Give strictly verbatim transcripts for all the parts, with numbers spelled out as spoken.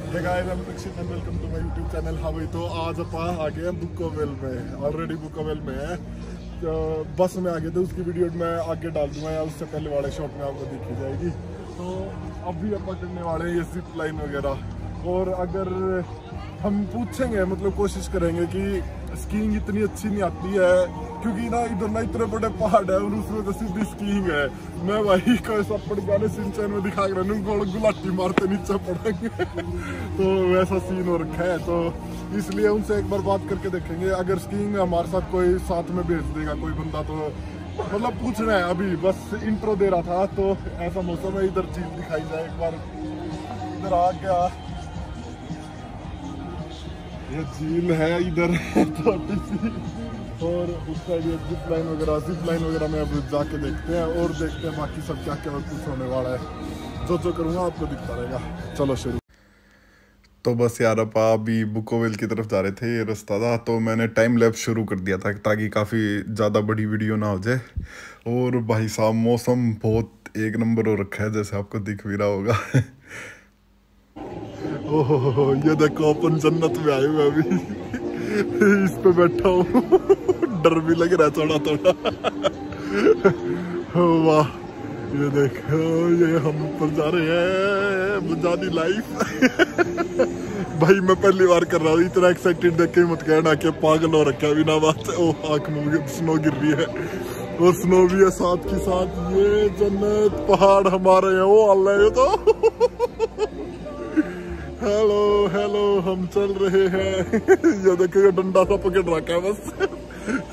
Hey guys, I am Dikshit and welcome to my YouTube channel. हाँ भाई, तो आज अपन आ गए हैं बुकोवेल में। ऑलरेडी बुकोवेल में है, तो बस में आ गए थे। उसकी वीडियो मैं आगे डाल दूंगा या उससे पहले वाले शॉट में आपको दिखी जाएगी। तो अभी अपन करने वाले हैं ये जिप लाइन वगैरह। और अगर हम पूछेंगे, मतलब कोशिश करेंगे कि स्कीइंग इतनी अच्छी नहीं आती है, क्योंकि ना इधर ना इतने बड़े पहाड़ है और उसमें तो सीधी स्कीइंग है। मैं भाई को ऐसा पड़ गया सिंचन में दिखा कर गुलाटी मारते नीचे पड़ेंगे तो वैसा सीन हो रखा है। तो इसलिए उनसे एक बार बात करके देखेंगे। अगर स्कीइंग हमारे साथ कोई साथ में भेज देगा कोई बंदा, तो मतलब पूछना है। अभी बस इंट्रो दे रहा था, तो ऐसा मौसम है, इधर चीज दिखाई जाए एक बार। इधर आ गया, ये झील है इधर छोटी सी, और उस साइड ये जिप लाइन वगैरह जिप लाइन वगैरह में अब जाके देखते हैं और देखते हैं बाकी सब क्या क्या कुछ होने वाला है। जो जो करूँगा आपको दिखता रहेगा। चलो शुरू। तो बस यार, आप अभी बुकोवेल की तरफ जा रहे थे, ये रास्ता था, तो मैंने टाइम लैप्स शुरू कर दिया था ताकि काफ़ी ज़्यादा बड़ी वीडियो ना हो जाए। और भाई साहब, मौसम बहुत एक नंबर हो रखा है, जैसे आपको दिख भी रहा होगा ओहो, ये देखो अपन जन्नत में आए हुए अभी इस पे बैठा हूँ डर भी लग रहा है थोड़ा थोड़ा वाह, ये देखो, ये हम पर जा रहे हैं बुझानी लाइफ भाई मैं पहली बार कर रहा हूँ, इतना एक्साइटेड देख के मत कहना कि पागल हो रखा है बिना बात। ओह, आँख में स्नो गिर रही है और स्नो भी है साथ के साथ। ये जन्नत पहाड़ हमारे है, वो अल्लाह, ये तो हेलो हेलो, हम चल रहे हैं ये देखो, ये डंडा सा पकड़ रखा है बस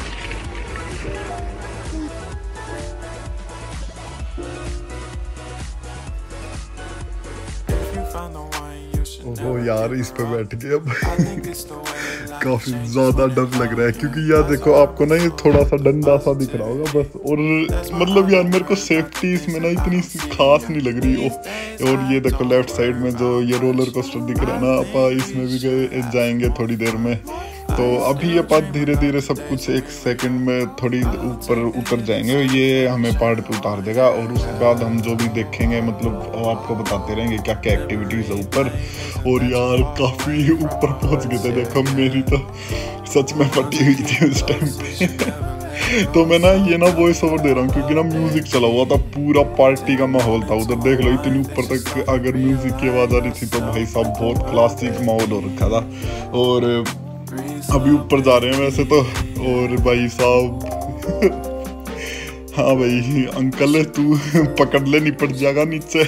ओहो यार, इस पे बैठ के अब काफी ज्यादा डर लग रहा है, क्योंकि यार देखो, आपको ना ये थोड़ा सा डंडा सा दिख रहा होगा बस। और मतलब यार मेरे को सेफ्टी इसमें ना इतनी खास नहीं लग रही। और ये देखो लेफ्ट साइड में जो ये रोलर कोस्टर दिख रहा है ना, आप इसमें भी गए जाएंगे थोड़ी देर में। तो अभी अपन धीरे धीरे सब कुछ एक सेकंड में थोड़ी ऊपर उतर जाएंगे। ये हमें पहाड़ पे उतार देगा और उसके बाद हम जो भी देखेंगे, मतलब आपको बताते रहेंगे क्या क्या एक्टिविटीज है ऊपर। और यार काफी ऊपर पहुंच गए थे, देखो मेरी तो सच में फटी हुई थी उस टाइम पे तो मैं ना ये ना वॉइस ओवर दे रहा हूँ, क्योंकि ना म्यूजिक चला हुआ था, पूरा पार्टी का माहौल था उधर। देख लो इतनी ऊपर तक अगर म्यूजिक की आवाज आ रही थी तो भाई साहब बहुत क्लासिक माहौल हो रखा था। और अभी ऊपर जा रहे हैं वैसे तो। और भाई साहब हाँ भाई, अंकल तू पकड़ ले, निपट जाएगा नीचे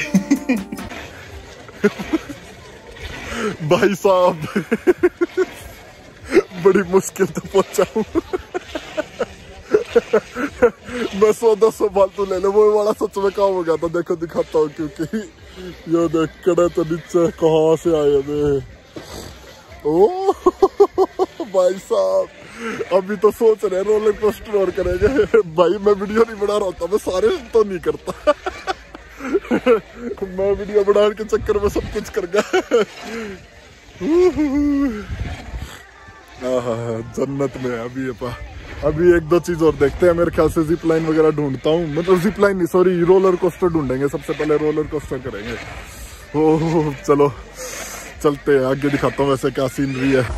भाई साहब बड़ी मुश्किल तो पहुंचा हूँ मैं सौ दो सौ फालतू ले ले, वो वाला सच में काम हो गया था। देखो दिखाता हूँ, क्योंकि ये देख कड़े तो नीचे कहाँ से आए थे। ओ भाई साहब, अभी तो सोच रहे रोलर कोस्टर और करेंगे। भाई मैं वीडियो नहीं बना रहा होता, मैं सारे तो नहीं करता मैं वीडियो बनाने के चक्कर में सब कुछ कर गया जन्नत में है अभी। ये अभी एक दो चीज और देखते हैं। मेरे ख्याल से जिप लाइन वगैरह ढूंढता हूँ, मतलब जिप लाइन नहीं, सॉरी, रोलर कोस्टर ढूंढेंगे। सबसे पहले रोलर कोस्टर करेंगे। ओह चलो चलते हैं, आगे दिखाता हूँ वैसे क्या सीनरी है।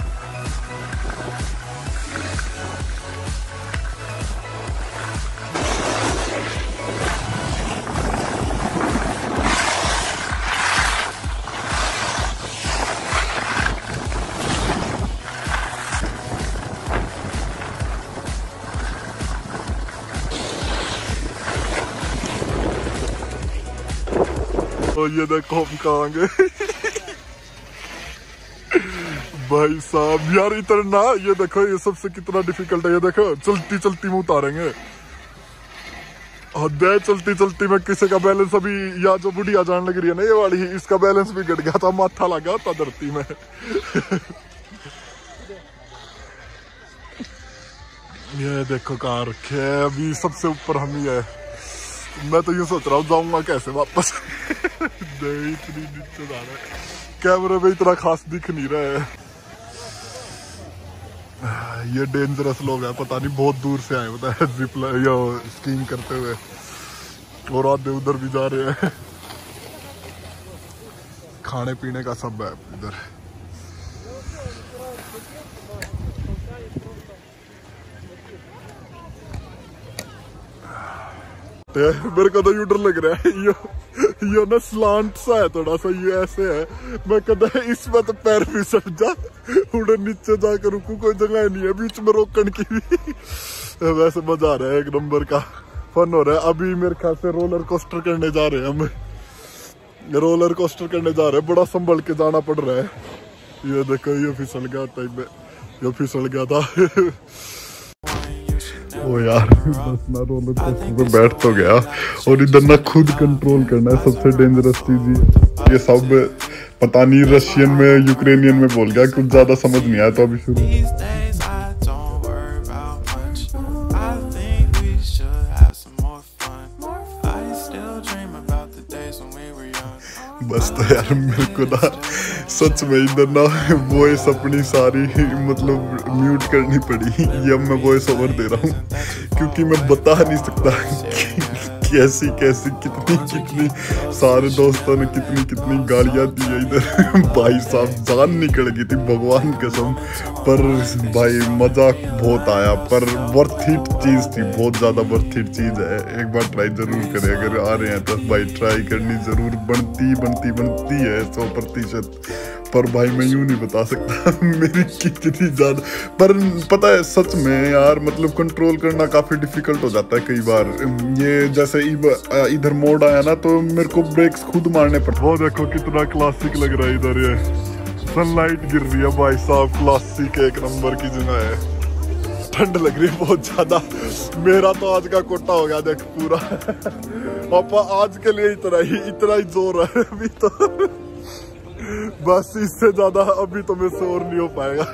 तो ये देखो हम कहाँ गए भाई साहब। यार इतना, ये देखो ये सबसे कितना डिफिकल्ट है। ये देखो चलती चलती में उतारेंगे, हद चलती चलती में किसी का बैलेंस अभी, या जो बुढ़िया जान लग रही है ना ये वाली, इसका बैलेंस भी गिर गया था, माथा लगा था धरती में ये देखो कहाँ रखे है, अभी सबसे ऊपर हम ही है। मैं तो यूं सोच रहा हूँ जाऊंगा कैसे वापस इतनी नीचे जा रहा है, कैमरे में इतना खास दिख नहीं रहा है। ये डेंजरस लोग हैं, पता नहीं बहुत दूर से आए होता है जिप या स्कीइंग करते हुए, और आधे उधर भी जा रहे हैं। खाने पीने का सब है इधर। मेरे को तो यू डर लग रहा है, यो यो ना स्लांट सा है थोड़ा सा, ये ऐसे है, मैं कदा इसमें तो पैर फिसल जा, उड़े नीचे जाकर रुकू, कोई जगह नहीं है बीच में रोकने की भी। वैसे मजा आ रहा है, एक नंबर का फन हो रहा है। अभी मेरे ख्याल से रोलर कोस्टर करने जा रहे हैं हम, रोलर कोस्टर करने जा रहे हैं, बड़ा संभल के जाना पड़ रहा है। ये देखो ये फिसल गया टाइम में, ये फिसल गया था। ओ यार बस ना रोलर कोस्टर पे बैठ तो गया, और इधर ना खुद कंट्रोल करना है सबसे डेंजरस चीज है। ये सब पता नहीं रशियन में यूक्रेनियन में बोल गया, कुछ ज्यादा समझ नहीं आया तो अभी शुरू। बस तो यार मेरे को ना सच में इधर ना वॉइस अपनी सारी मतलब म्यूट करनी पड़ी। ये अब मैं वॉइस ओवर दे रहा हूँ, क्योंकि मैं बता नहीं सकता कैसी कैसी कितनी कितनी सारे दोस्तों ने कितनी कितनी गालियाँ दी है इधर। भाई साहब जान निकल गई थी भगवान कसम, पर भाई मजा बहुत आया, पर वर्थ इट चीज़ थी, बहुत ज़्यादा वर्थ इट चीज़ है। एक बार ट्राई ज़रूर करें, अगर आ रहे हैं तो भाई ट्राई करनी ज़रूर बनती बनती बनती है सौ प्रतिशत। पर भाई मैं यूँ नहीं बता सकता मेरी कितनी ज़्यादा, पर पता है सच में यार मतलब कंट्रोल करना काफ़ी डिफ़िकल्ट हो जाता है कई बार। ये जैसे इधर मोड आया ना तो मेरे को ब्रेक्स खुद मारने पड़ते। वो देखो कितना क्लासिक लग रहा है इधर, ये सनलाइट गिर रही है भाई साहब, क्लासिक एक नंबर की जगह है। ठंड लग रही है बहुत ज़्यादा, मेरा तो आज का कोटा हो गया देख पूरा। पापा आज के लिए इतना ही इतना ही जोर है अभी तो, बस इससे ज्यादा अभी तो मैं शोर नहीं हो पाएगा।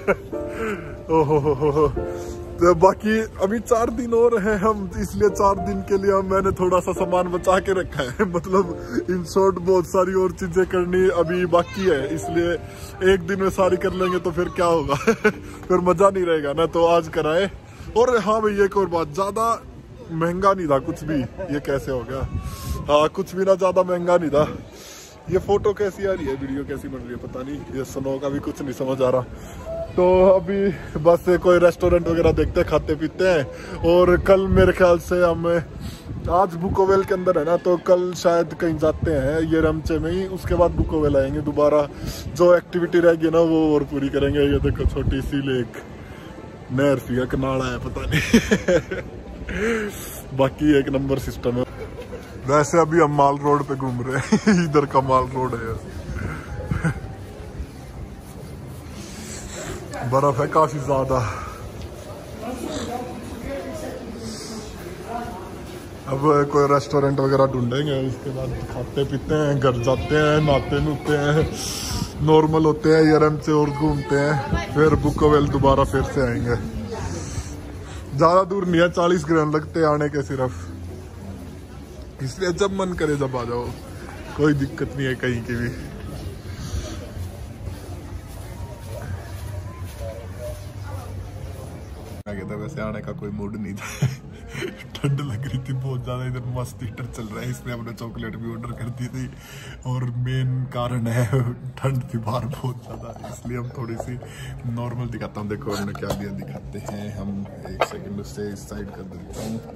ओहो हो हो। तो बाकी अभी चार दिन और हैं हम, इसलिए चार दिन के लिए मैंने थोड़ा सा सामान बचा के रखा है। मतलब इन शॉर्ट बहुत सारी और चीजें करनी अभी बाकी है, इसलिए एक दिन में सारी कर लेंगे तो फिर क्या होगा फिर मजा नहीं रहेगा ना, तो आज कराए। और हाँ भाई एक और बात, ज्यादा महंगा नहीं था कुछ भी। ये कैसे हो गया, हाँ कुछ भी ना ज्यादा महंगा नहीं था। ये फोटो कैसी आ रही है, वीडियो कैसी बन रही है पता नहीं, ये स्नो का भी कुछ नहीं समझ आ रहा। तो अभी बस कोई रेस्टोरेंट वगैरह देखते हैं, खाते पीते हैं। और कल मेरे ख्याल से हम, आज बुकोवेल के अंदर है ना, तो कल शायद कहीं जाते हैं ये रमचे में ही, उसके बाद बुकोवेल आएंगे दोबारा। जो एक्टिविटी रहेगी ना वो और पूरी करेंगे। ये देखो छोटी सी लेक, नहर सी है, कनाड़ा है पता नहीं। बाकी एक नंबर सिस्टम है। वैसे अभी हम माल रोड पे घूम रहे हैं, इधर का माल रोड है। बर्फ है काफी ज्यादा। अब कोई रेस्टोरेंट वगैरह ढूंढेंगे, उसके बाद खाते पीते हैं, घर जाते हैं, नहाते नुते हैं, नॉर्मल होते हैं, यरम से और घूमते हैं, फिर बुकोवेल दोबारा फिर से आएंगे। ज्यादा दूर नहीं है, चालीस ग्राम लगते आने के सिर्फ, इसलिए जब मन करे जब आ जाओ, कोई दिक्कत नहीं है कहीं की भी। था वैसे आने का कोई मूड नहीं था। ठंड लग रही थी बहुत ज्यादा, इधर मस्त हीटर चल रहा है, इसलिए हमने चॉकलेट भी ऑर्डर कर दी थी। और मेन कारण है ठंड थी बाहर बहुत ज्यादा, इसलिए हम थोड़ी सी नॉर्मल दिखाता हूँ। देखो हमने क्या दिया दिखाते हैं हम, एक सेकंड उससे इस साइड कर देता हूँ।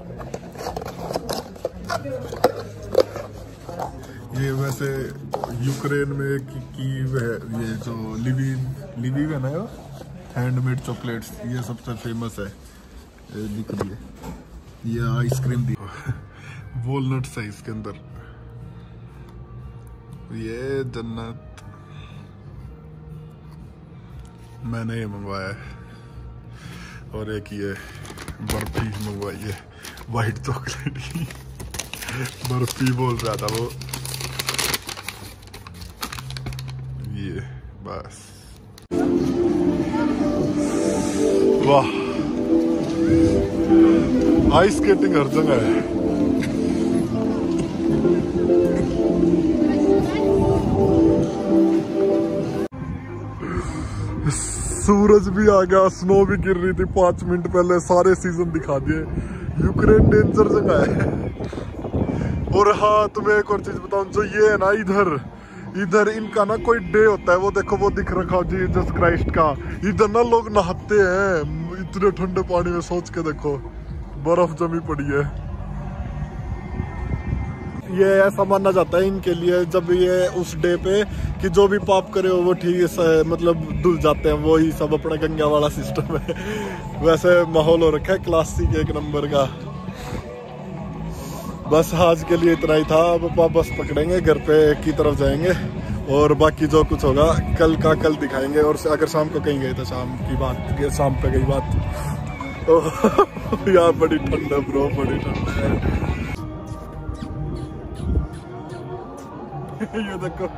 ये वैसे यूक्रेन में की, की है, ये जो लिविव लिविव है ना, हैंडमेड चॉकलेट्स, ये सबसे फेमस है। ये दिख रही है, ये आइसक्रीम दी, वॉलनट्स है इसके अंदर। ये जन्नत मैंने ये मंगवाया है। और एक ये बर्फी मंगवाई है, वाइट चॉकलेट की बर्फी बोल रहा था वो। ये बस वाह, आइस स्केटिंग हर जगह है। सूरज भी आ गया, स्नो भी गिर रही थी पांच मिनट पहले, सारे सीजन दिखा दिए। यूक्रेन डेंजर जगह है। और हाँ तुम्हें एक और चीज बताऊं, जो ये है ना इधर इधर इनका ना कोई डे होता है, वो देखो वो दिख रखा जीसस क्राइस्ट का। इधर ना लोग नहाते हैं इतने ठंडे पानी में, सोच के देखो बर्फ जमी पड़ी है। ये ऐसा माना जाता है इनके लिए, जब ये उस डे पे कि जो भी पाप करे हो वो ठीक से मतलब धुल जाते हैं, वो ही सब अपना गंगा वाला सिस्टम है। वैसे माहौल हो रखा है क्लासिक एक नंबर का। बस आज के लिए इतना ही था। अब पापा बस पकड़ेंगे, घर पे की तरफ जाएंगे और बाकी जो कुछ होगा कल का कल दिखाएंगे। और अगर शाम को कहीं गए तो शाम की बात, शाम पे गई बात। तो यार बड़ी ठंड है ब्रो, बड़ी ठंड है। ये देखो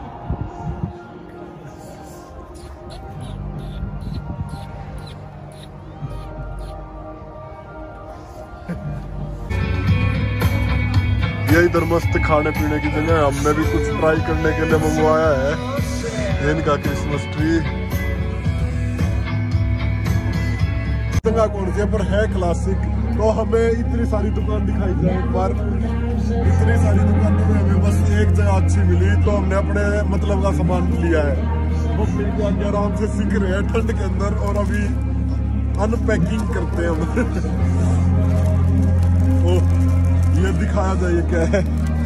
ये इधर मस्त खाने पीने की जगह, हमने भी कुछ ट्राई करने के लिए मंगवाया है। इनका क्रिसमस ट्री कौन सी पर है क्लासिक। तो हमें इतनी सारी दुकान दिखाई जाए एक बार, इतनी सारी दुकानों में हमें बस एक जगह अच्छी मिली, तो हमने अपने मतलब का सामान लिया है। मम्मी को आगे आराम से सीख रहे हैं ठंड के अंदर, और अभी अनपैकिंग करते हैं हम। ओ, ये दिखाया जाए क्या है,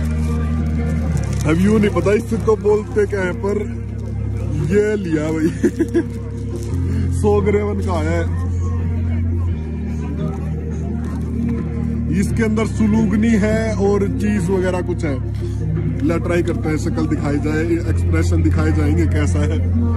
अब यूं नहीं पता इससे तो बोलते क्या है, पर ये लिया भाई। सौ ग्रेवन का है। इसके अंदर सुलूगनी है और चीज वगैरह कुछ है। ला ट्राई करते हैं, शक्ल दिखाई जाए, एक्सप्रेशन दिखाए जाएंगे कैसा है।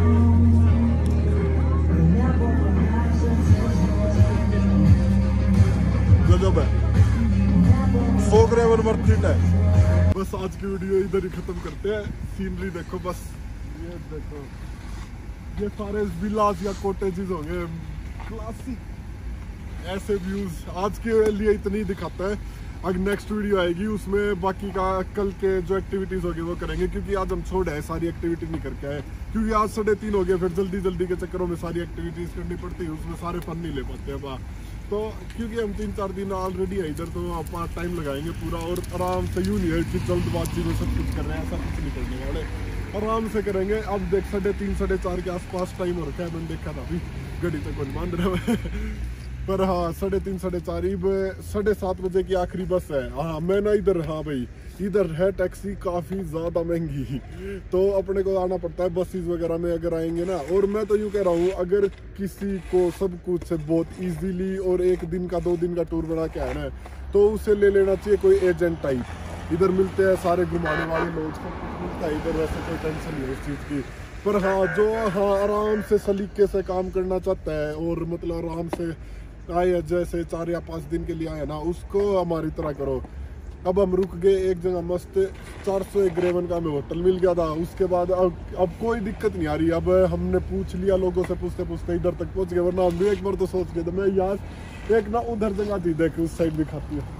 गजब है, सौ ग्रेवन वर्थ इट है। बस आज की वीडियो इधर ही खत्म करते हैं। सीनरी देखो बस, ये देखो ये सारे विलास या कॉटेजेस होंगे क्लासिक, ऐसे व्यूज। आज के लिए इतनी दिखाता है। अगर नेक्स्ट वीडियो आएगी उसमें बाकी का कल के जो एक्टिविटीज होगी वो करेंगे, क्योंकि आज हम छोड़ है सारी एक्टिविटी नहीं करके आए, क्योंकि आज साढ़े तीन हो गए, फिर जल्दी जल्दी के चक्करों में सारी एक्टिविटीज करनी पड़ती है, उसमें सारे फन नहीं ले पाते हैं। तो क्योंकि हम तीन चार दिन ऑलरेडी है इधर, तो आप टाइम लगाएंगे पूरा, और आराम से यूँ नहीं है कि जल्दबाजी में सब कुछ कर रहे हैं, ऐसा कुछ नहीं करने वाले, आराम से करेंगे। अब देख साढ़े तीन साढ़े चार के आसपास टाइम हो रखा है, मैंने देखा था अभी, घड़ी तक कौन मान रहा है। पर हाँ साढ़े तीन साढ़े चार साढ़े सात बजे की आखिरी बस है। हाँ मैं ना इधर, हाँ भाई इधर है टैक्सी काफ़ी ज़्यादा महंगी, तो अपने को आना पड़ता है बसेस वगैरह में अगर आएंगे ना। और मैं तो यूँ कह रहा हूँ, अगर किसी को सब कुछ से बहुत इजीली और एक दिन का दो दिन का टूर बना के आना है, तो उसे ले लेना चाहिए कोई एजेंट टाइप। इधर मिलते हैं सारे घुमाने वाले लोग, सब कुछ मिलता है इधर, वैसे कोई टेंशन नहीं है इस चीज़ की। पर हाँ जो हाँ आराम से सलीके से काम करना चाहता है और मतलब आराम से आए, जैसे चार या पाँच दिन के लिए आए ना, उसको हमारी तरह करो। अब हम रुक गए एक जगह मस्त, चार सौ एक ग्रेवन का हमें होटल मिल गया था। उसके बाद अब अब कोई दिक्कत नहीं आ रही। अब हमने पूछ लिया लोगों से, पूछते पूछते इधर तक पहुंच गए, वरना हम भी एक बार तो सोच गए थे। मैं यार एक ना उधर जगह थी, देख उस साइड भी खाती है,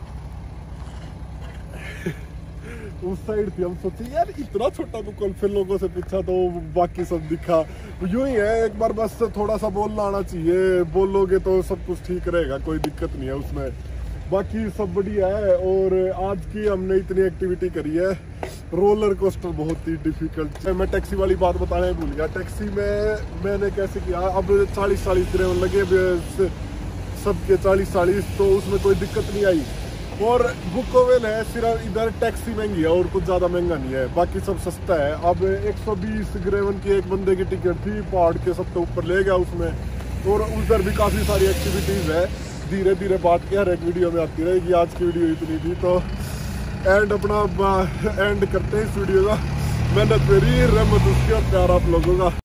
उस साइड थी, हम सोचे यार इतना छोटा दुकान, फिर लोगों से पूछा तो बाकी सब दिखा। यूं ही है, एक बार बस थोड़ा सा बोलना आना चाहिए, बोलोगे तो सब कुछ ठीक रहेगा, कोई दिक्कत नहीं है उसमें। बाकी सब बढ़िया है। और आज की हमने इतनी एक्टिविटी करी है। रोलर कोस्टर बहुत ही डिफिकल्ट। मैं टैक्सी वाली बात बताने भूल गया। टैक्सी में मैंने कैसे किया, अब चालीस चालीस ग्रेवन लगे सबके, चालीस चालीस, तो उसमें कोई दिक्कत नहीं आई। और बुकोवेल है, सिर्फ इधर टैक्सी महंगी है और कुछ ज़्यादा महंगा नहीं है, बाकी सब सस्ता है। अब एक सौ बीस ग्रेवन की एक बंदे की टिकट थी, पहाड़ के सबसे ऊपर ले गया उसमें। और उधर भी काफ़ी सारी एक्टिविटीज़ है, धीरे धीरे बांट के हर एक वीडियो में आती रहेगी। आज की वीडियो इतनी थी, तो एंड अपना एंड करते हैं इस वीडियो का। मेहनत मेरी, रहमत उसकी और प्यार आप लोगों का।